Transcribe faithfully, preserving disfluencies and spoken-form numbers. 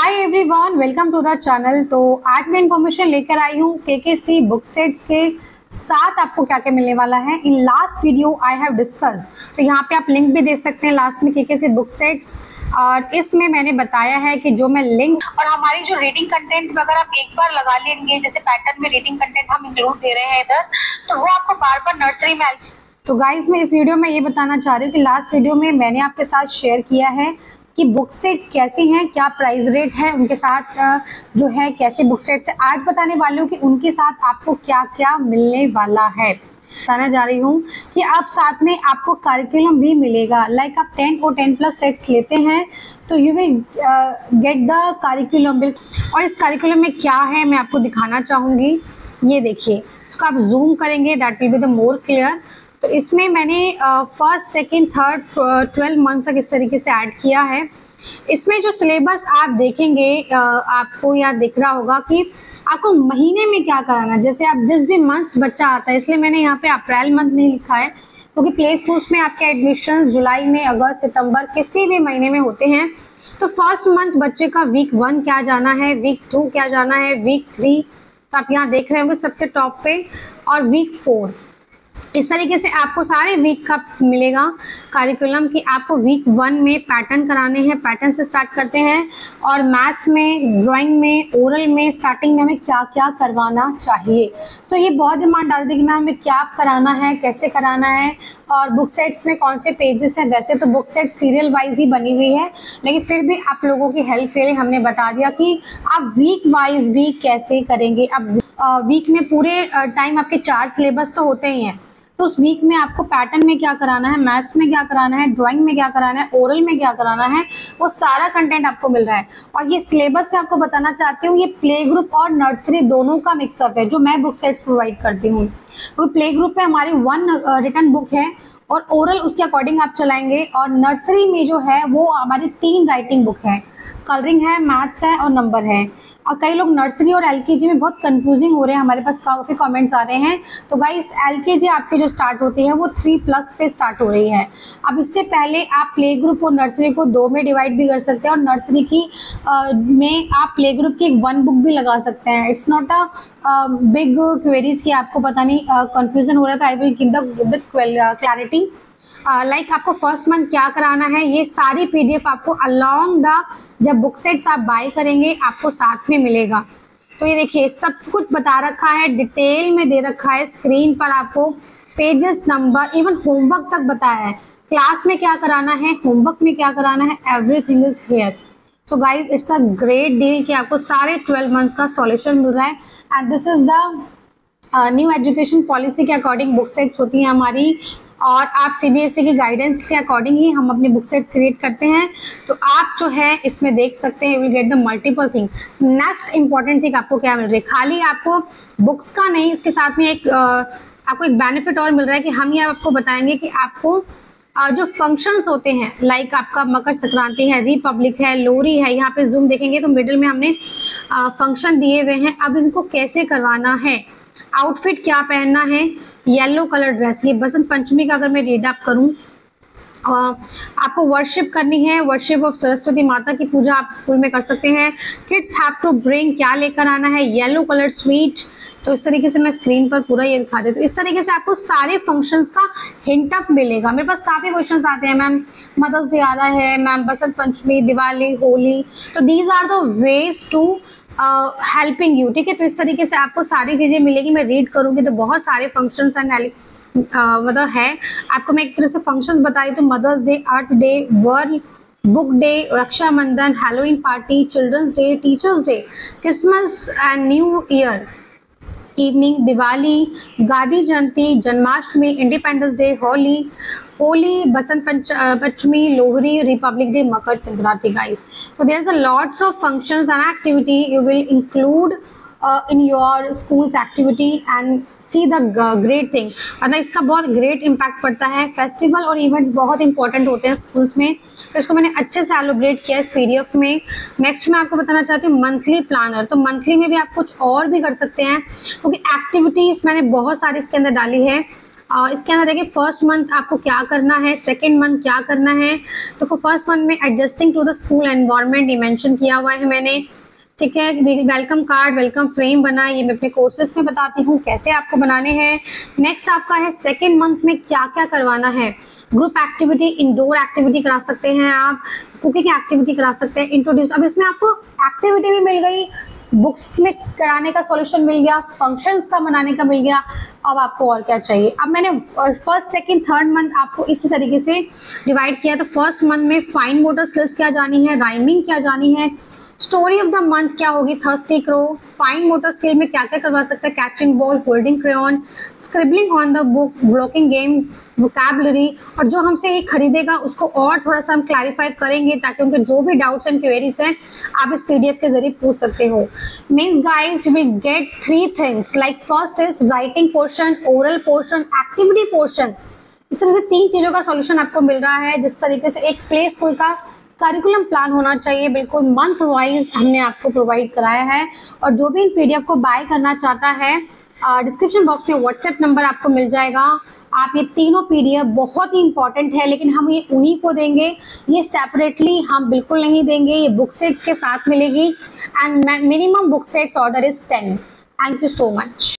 Hi everyone, welcome to the channel. तो आज मैं इंफॉर्मेशन लेकर आई हूँ केकेसी बुक सेट्स के साथ आपको क्या क्या मिलने वाला है। In last video I have discuss, तो यहाँ पे आप लिंक भी देख सकते हैं लास्ट में केकेसी बुक सेट्स। और इसमें मैंने बताया है कि जो मैं लिंक और हमारी जो रीडिंग कंटेंट में अगर आप एक बार लगा लेंगे, जैसे पैटर्न में रीडिंग कंटेंट हम इंक्लूड दे रहे हैं इधर, तो वो आपको बार बार नर्सरी में। तो गाइज मैं इस वीडियो में ये बताना चाह रही हूँ कि लास्ट वीडियो में मैंने आपके साथ शेयर किया है कि बुक सेट्स कैसी हैं, क्या प्राइस रेट है उनके साथ, जो है कैसे बुक सेट्स है। आज बताने वाली हूँ कि उनके साथ आपको क्या क्या मिलने वाला है। बताना जा रही हूँ कि आप साथ में आपको करिकुलम भी मिलेगा। लाइक आप टेन और टेन प्लस सेट्स लेते हैं तो you will get the curriculum bill. और इस करिकुलम में क्या है मैं आपको दिखाना चाहूँगी। ये देखिए, इसको आप जूम करेंगे, that will be the more clear. तो इसमें मैंने first second third twelve months तक इस तरीके से ऐड किया है। इसमें जो सिलेबस आप देखेंगे, uh, आपको यहाँ दिख रहा होगा कि आपको महीने में क्या कराना है। जैसे आप जिस भी मंथ्स बच्चा आता है, इसलिए मैंने यहाँ पे अप्रैल मंथ नहीं लिखा है क्योंकि प्ले स्कूल्स में आपके एडमिशन जुलाई में, अगस्त, सितंबर किसी भी महीने में होते हैं। तो फर्स्ट मंथ बच्चे का वीक वन क्या जाना है, वीक टू क्या जाना है, वीक थ्री तो आप यहाँ देख रहे होंगे सबसे टॉप पे, और वीक फोर। इस तरीके से आपको सारे वीक का मिलेगा करिकुलम कि आपको वीक वन में पैटर्न कराने हैं। पैटर्न से स्टार्ट करते हैं, और मैथ्स में, ड्राइंग में, ओरल में स्टार्टिंग में हमें क्या क्या करवाना चाहिए। तो ये बहुत डिमांड आ रही थी कि मैम हमें क्या कराना है, कैसे कराना है, और बुक सेट्स में कौन से पेजेस हैं। वैसे तो बुक सेट सीरियल वाइज ही बनी हुई है, लेकिन फिर भी आप लोगों की हेल्प के लिए हमने बता दिया कि आप वीक वाइज भी कैसे करेंगे। अब वीक में पूरे टाइम आपके चार सिलेबस तो होते ही हैं, तो उस वीक में आपको पैटर्न में क्या कराना है, मैथ्स में क्या कराना है, ड्राइंग में क्या कराना है, ओरल में क्या कराना है, वो सारा कंटेंट आपको मिल रहा है। और ये सिलेबस मैं आपको बताना चाहती हूँ, ये प्ले ग्रुप और नर्सरी दोनों का मिक्सअप है जो मैं बुक सेट्स प्रोवाइड करती हूँ। तो प्ले ग्रुप में हमारी वन रिटन बुक है और ओरल उसके अकॉर्डिंग आप चलाएंगे, और नर्सरी में जो है वो हमारी तीन राइटिंग बुक है, कलरिंग है, मैथ्स है और नंबर है। और कई लोग नर्सरी और एलकेजी में बहुत कंफ्यूजिंग हो रहे हैं, हमारे पास काफ़ी कमेंट्स आ रहे हैं। तो गाइस एलकेजी आपकी जो स्टार्ट होती है वो थ्री प्लस पे स्टार्ट हो रही है। अब इससे पहले आप प्ले ग्रुप और नर्सरी को दो में डिवाइड भी कर सकते हैं, और नर्सरी की आ, में आप प्ले ग्रुप की एक वन बुक भी लगा सकते हैं। It's not a big queries की आपको पता नहीं कन्फ्यूजन हो रहा था। I will give the clarity. Like uh, like आपको फर्स्ट मंथ क्या कराना है, ये सारी पीडीएफ आपको अलोंग द जब बुक सेट्स आप बाय करेंगे आपको साथ में मिलेगा। तो ये देखिए सब कुछ बता रखा है, डिटेल में दे रखा है स्क्रीन पर, आपको पेजेस, नंबर, इवन होमवर्क तक बताया है। क्लास में क्या कराना है, होमवर्क में क्या कराना है, everything is here. So guys it's a great deal कि आपको सारे ट्वेल्व मंथ्स का सॉल्यूशन मिल रहा है। And this is the new education policy के अकॉर्डिंग बुक सेट्स होती हैं हमारी, और आप सीबीएसई की गाइडेंस के अकॉर्डिंग ही हम अपने बुक सेट्स क्रिएट करते हैं। तो आप जो है इसमें देख सकते हैं, will get the multiple thing. Next important thing आपको क्या मिल रही है, खाली आपको बुक्स का नहीं, उसके साथ में एक आपको एक बेनिफिट और मिल रहा है कि हम ये आपको बताएंगे कि आपको जो फंक्शंस होते हैं, लाइक आपका मकर संक्रांति है, रिपब्लिक है, लोहरी है, यहाँ पे जूम देखेंगे तो मिडिल में हमने फंक्शन दिए हुए हैं। अब इनको कैसे करवाना है, आउटफिट क्या पहनना है, येलो कलर ड्रेस, ये बसंत पंचमी का अगर मैं रीड अप करूं, आपको वर्शिप करनी है, वर्शिप ऑफ सरस्वती माता की पूजा आप स्कूल में कर सकते हैं। किड्स हैव टू ब्रिंग, क्या लेकर आना है, येलो कलर स्वीट। तो इस तरीके से मैं स्क्रीन पर पूरा ये दिखा देती हूँ। इस तरीके से आपको सारे फंक्शंस का हिंट अप मिलेगा। मेरे पास काफ़ी क्वेश्चंस आते हैं, मैम मदर्स डे आ रहा है, मैम बसंत पंचमी, दिवाली, होली, तो these are the ways to helping you. ठीक है, तो इस तरीके से आपको सारी चीज़ें मिलेगी। मैं रीड करूँगी तो बहुत सारे फंक्शंस एंड मतलब है। आपको मैं एक तरह से फंक्शंस बताई तो mother's day, earth day, world book day, Rakshabandhan, Halloween party, children's day, teachers' day, Christmas and new year evening, Diwali, Gandhi Jayanti, Janmashtami, independence day, Holi Holi Basant Panch Panchami, Lohri, republic day, Makar Sankranti. Guys so there's a lots of functions and activity you will include uh, in your school's activity and see the great thing। मतलब इसका बहुत great impact पड़ता है। Festival और events बहुत important होते हैं schools में, तो इसको मैंने अच्छे से एलोब्रेट किया इस पीडीएफ में। नेक्स्ट मैं आपको बताना चाहती हूँ मंथली प्लानर। तो मंथली में भी आप कुछ और भी कर सकते हैं, क्योंकि एक्टिविटीज़ मैंने बहुत सारी इसके अंदर डाली है। और इसके अंदर देखिए फर्स्ट मंथ आपको क्या करना है, सेकेंड मंथ क्या करना है। तो फर्स्ट मंथ में adjusting to the school environment ये मेंशन किया हुआ है मैंने, ठीक है। वेलकम कार्ड, वेलकम फ्रेम बना, ये मैं अपने कोर्सेज में बताती हूँ कैसे आपको बनाने हैं। नेक्स्ट आपका है सेकेंड मंथ में क्या क्या करवाना है। ग्रुप एक्टिविटी, इंडोर एक्टिविटी करा सकते हैं आप, कुकिंग एक्टिविटी करा सकते हैं, इंट्रोड्यूस। अब इसमें आपको एक्टिविटी भी मिल गई, बुक्स में कराने का सॉल्यूशन मिल गया, फंक्शंस का बनाने का मिल गया। अब आपको और क्या चाहिए। अब मैंने फर्स्ट सेकंड थर्ड मंथ आपको इसी तरीके से डिवाइड किया। तो फर्स्ट मंथ में फाइन मोटर स्किल्स क्या जानी है, राइमिंग क्या जानी है, स्टोरी ऑफ द मंथ क्या होगी, thirsty crow. Fine motor skill में क्या क्या करवा सकते हैं, catching ball, holding crayon, scribbling on the book, blocking game, vocabulary. और जो हमसे ये खरीदेगा उसको और थोड़ा सा हम क्लैरिफाई करेंगे ताकि उनके जो भी डाउट्स एंड क्वेरीज हैं आप इस पीडीएफ के जरिए पूछ सकते हो। Means guys you will get three things, like first is writing portion, oral portion, activity portion. इस तरह से तीन चीजों का सॉल्यूशन आपको मिल रहा है। जिस तरीके से एक प्ले स्कूल का करिकुलम प्लान होना चाहिए, बिल्कुल मंथ वाइज हमने आपको प्रोवाइड कराया है। और जो भी इन पीडीएफ को बाय करना चाहता है, डिस्क्रिप्शन बॉक्स में व्हाट्सएप नंबर आपको मिल जाएगा। आप ये तीनों पीडीएफ बहुत ही इंपॉर्टेंट है, लेकिन हम ये उन्हीं को देंगे, ये सेपरेटली हम बिल्कुल नहीं देंगे। ये बुक सेट्स के साथ मिलेगी and minimum book sets order is ten. Thank you so much.